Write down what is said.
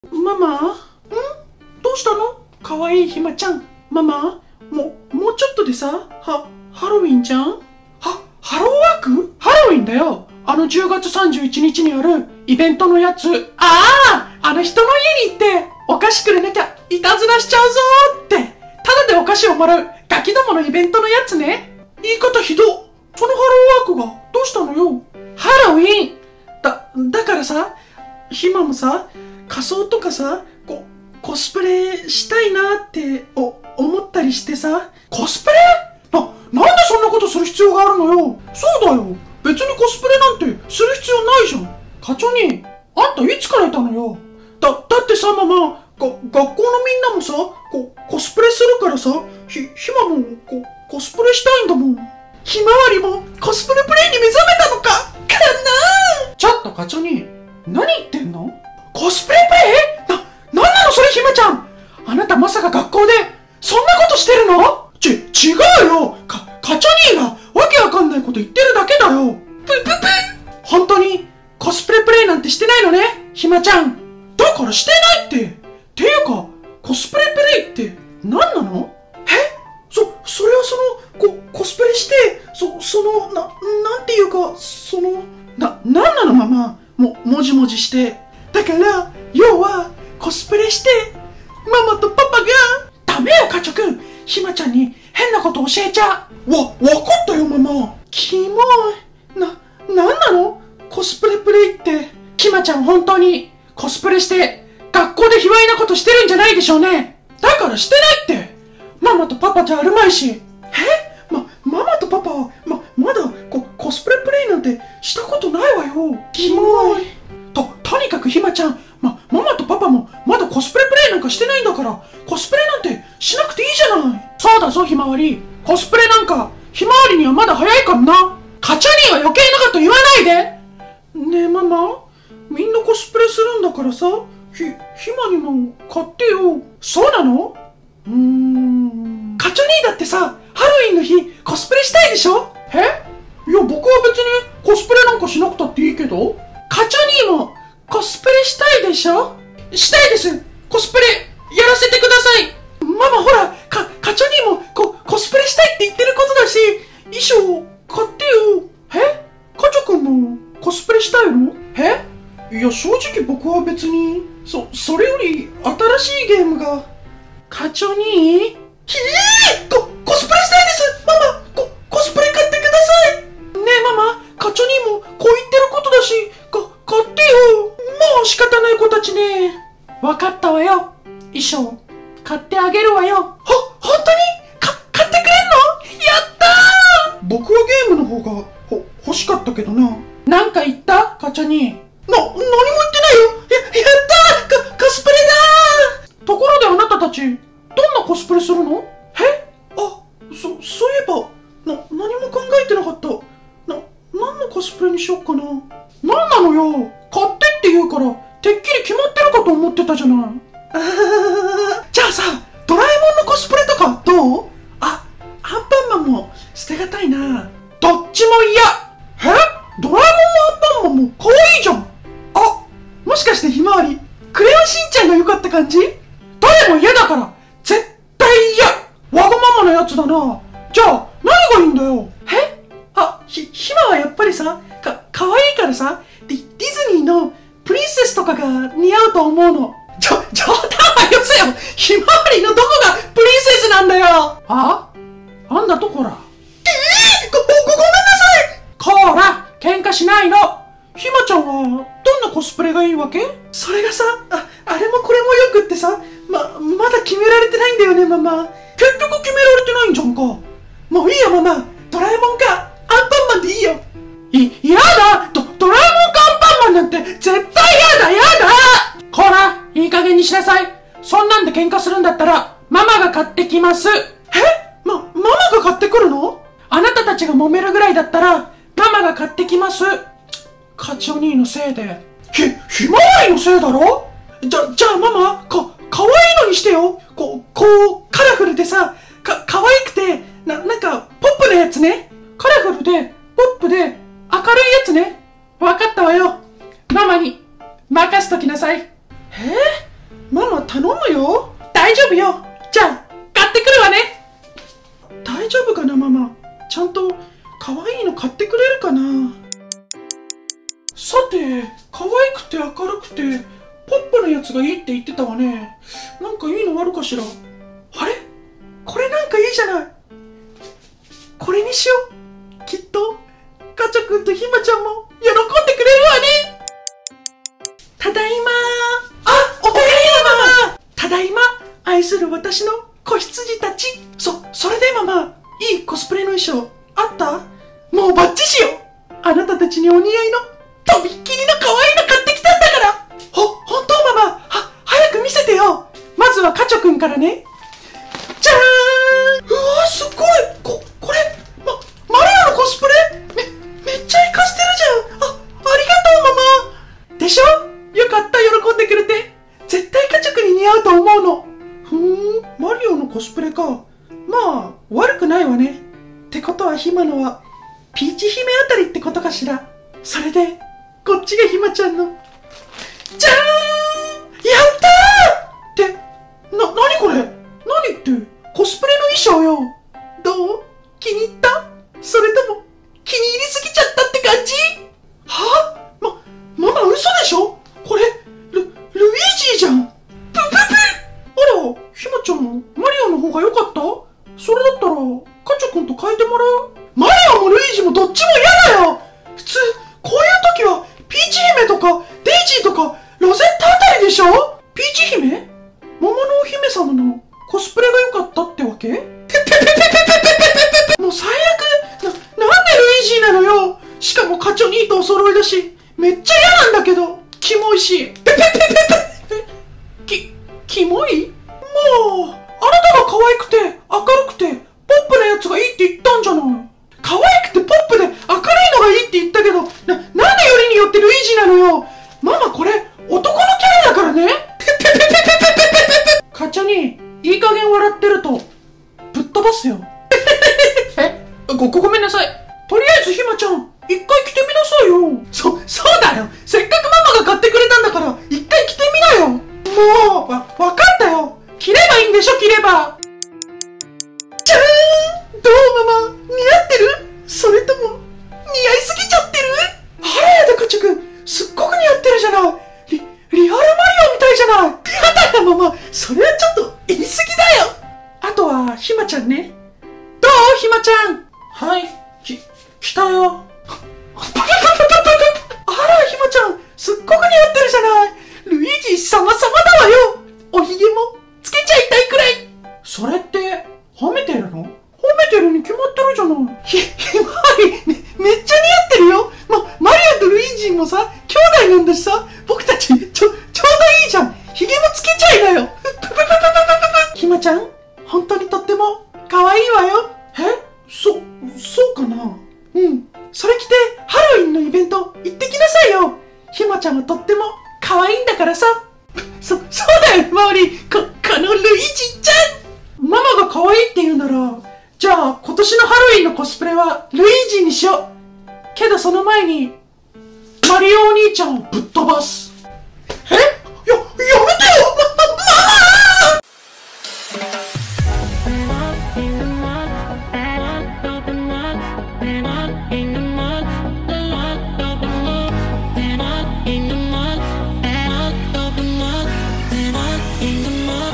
ママ、どうしたの？かわいいひまちゃん。ママ、もうちょっとでさ、ハロウィンじゃん？ハローワーク？ハロウィンだよ。10月31日にあるイベントのやつ。人の家に行って、お菓子くれなきゃいたずらしちゃうぞーって、ただでお菓子をもらうガキどものイベントのやつね。言い方ひど。そのハローワークがどうしたのよ？ハロウィンだからさ、ひまもさ、仮装とかさ、コスプレしたいなって思ったりしてさ。コスプレ？なんでそんなことする必要があるのよ。そうだよ。別にコスプレなんてする必要ないじゃん。課長に、あんたいつからいたのよ。だってさ、ママ、学校のみんなもさ、コスプレするからさ、ひまもコスプレしたいんだもん。ひまわりもコスプレプレイに目覚めたのかな。ちょっと課長に、何言ってんの？コスプレプレイ？なんなのそれ、ひまちゃん。あなたまさか学校でそんなことしてるの？違うよ。課長兄がわけわかんないこと言ってるだけだよ。本当にコスプレプレイなんてしてないのね、ひまちゃん。だからしてないって。ていうか、コスプレプレイって何なの？それはコスプレして、なんていうか、なんなのママ。もじもじして。だから、要は、コスプレして、ママとパパが、ダメよ、課長くん。ひまちゃんに変なこと教えちゃう。わかったよ、ママ。キモい。なんなの？コスプレプレイって。ひまちゃん本当に、コスプレして、学校で卑猥なことしてるんじゃないでしょうね。だからしてないって。ママとパパじゃあるまいし。ママとパパは、まだコスプレプレイなんてしたことないわよ。キモい。とにかくひまちゃん、ママとパパもまだコスプレプレイなんかしてないんだから、コスプレなんてしなくていいじゃない。そうだぞ、ひまわり。コスプレなんか、ひまわりにはまだ早いからな。課長には余計なこと言わないで。ねえママ、みんなコスプレするんだからさ、ひまにも買ってよ。そうなの？課長にだってさ、ハロウィンの日コスプレしたいでしょ？いや僕は別にコスプレなんかしなくたっていいけど。課長にもコスプレしたいでしょ？したいです。コスプレやらせてください。ママほら、課長にもコスプレしたいって言ってることだし、衣装買ってよ。課長くんもコスプレしたいの？いや正直僕は別に、それより新しいゲームが。課長にコスプレしたいです。ママ、コスプレ買ってください。ねえママ、課長にもこう言ってることだし、買ってよ。もう仕方ない子たちね。わかったわよ。衣装買ってあげるわよ。本当に買ってくれんの？やったー。僕はゲームの方が欲しかったけどな。なんか言った？課長に。何も言ってないよ。やったー。コスプレだー。ところであなたたち、どんなコスプレするの？そういえば、何も考えてなかった。何のコスプレにしよっかな。なんなのよ。買ってって言うから、てっきり決まってるかと思ってたじゃない。じゃあさ、ドラえもんのコスプレとかどう？アンパンマンも捨てがたいな。どっちも嫌。ドラえもんもアンパンマンも可愛いじゃん。もしかしてひまわり、クレヨンしんちゃんが良かった感じ？どれも嫌だから、絶対嫌。わがままなやつだな。じゃあ、何がいいんだよ。ひまはやっぱりさ、かわいいからさ、ディズニーのプリンセスとかが似合うと思うの。冗談はよせよ。ひまわりのどこがプリンセスなんだよ。なんだとこら。ごめんなさい。こら、喧嘩しないの。ひまちゃんは、どんなコスプレがいいわけ？それがさ、あれもこれもよくってさ、まだ決められてないんだよね、ママ。結局決められてないんじゃんか。もういいよ、ママ。ドラえもんか、アンパンマンでいいよ。やだ！ドラえもんかアンパンマンなんて絶対やだ！こら、いい加減にしなさい。そんなんで喧嘩するんだったら、ママが買ってきます。ママが買ってくるの？あなたたちが揉めるぐらいだったら、ママが買ってきます。課長兄のせいで。ひまわりのせいだろ？じゃあママ、かわいいのにしてよ。カラフルでさ、かわいくて、なんか、ポップなやつね。カラフルで、ポップで、明るいやつね。わかったわよ。ママに、任せときなさい。 頼むよ。大丈夫よ。じゃあ、買ってくるわね。大丈夫かな、ママ。ちゃんと可愛いの買ってくれるかな。さて、可愛くて明るくてポップなやつがいいって言ってたわね。なんかいいのあるかしら。あれ、これなんかいいじゃない。これにしよう。きっとガチャくんとひまちゃんも喜んでくれるわね。ただいまー。あ、おかえりママ。ただいま、愛する私の子羊たち。それでママ、いいコスプレの衣装あった？もうバッチシよ。あなたたちにお似合いのとびっきりの可愛いの買ってきたんだから。本当ママ、早く見せてよ。まずはカチョくんからね。じゃーん。うわー、すっごい。これ、マリオのコスプレ？めっちゃ活かしてるじゃん。ありがとうママ。でしょ？よかった、喜んでくれて。絶対カチョくんに似合うと思うの。マリオのコスプレか。まあ、悪くないわね。ってことはひまのは、ピーチ姫あたりってことかしら。それで、こっちがひまちゃんの。じゃーん！やったー！って、なにこれ？何って、コスプレの衣装よ。どう？気に入った？それとも、気に入りすぎちゃったって感じ？はぁ？ママ嘘でしょ？これ、ルイージーじゃん。あら、ひまちゃん、マリオの方が良かった？それだったら、カチョくんと変えてもらう？マリオもルイージもどっちも嫌だよ。普通、こういう時は、ピーチ姫とか、デイジーとか、ロゼッタあたりでしょ？ピーチ姫？桃のお姫様のコスプレが良かったってわけ？もう最悪！なんでルイージーなのよ。しかもカチョニーとお揃いだし、めっちゃ嫌なんだけど、キモいし。キモい？もう、あなたが可愛くて、明るくて、ポップなやつがいいって言ったんじゃない。可愛くてポップで明るいのがいいって言ったけど、なんでよりによってルイージなのよ。ママこれ、男のキャラだからね。カチャに、いい加減笑ってると、ぶっ飛ばすよ。ごめんなさい。とりあえずひまちゃん、一回着てみなさいよ。そうだよ。せっかくママが買ってくれたんだから、一回着てみなよ。もう、わかったよ。着ればいいんでしょ、着れば。じゃーん！どうママ、似合ってる？それとも、似合いすぎちゃってる？あらやだ、カチョくん。すっごく似合ってるじゃない。リアルマリオみたいじゃない。やだよ、ママ。それはちょっと言い過ぎだよ。あとは、ひまちゃんね。どう？ひまちゃん。はい、来たよ。あら、ひまちゃん。すっごく似合ってるじゃない。ルイージ様々だわよ。おひげもつけちゃいたいくらい。それって、褒めてるの？褒めてるに決まってるじゃない。ひまわり、めっちゃ似合ってるよ。マリオとルイージもさ、兄弟なんだしさ、僕たち、ちょうどいいじゃん。ひげもつけちゃいなよ。ひまちゃん、本当にとっても可愛いわよ。そうかな。それ着て、ハロウィンのイベント行ってきなさいよ。ひまちゃんはとっても可愛いんだからさ。そうだよ、マオリ。このルイージちゃん。ママが可愛いって言うなら、じゃあ今年のハロウィンのコスプレはルイージにしよう。けどその前に、マリオお兄ちゃんをぶっ飛ばす。やめてよ、 In the mud.